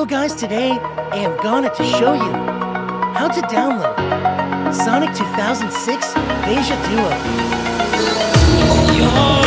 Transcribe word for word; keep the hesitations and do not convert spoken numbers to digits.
So guys, today I am gonna to show you how to download Sonic two thousand six Deja Duo.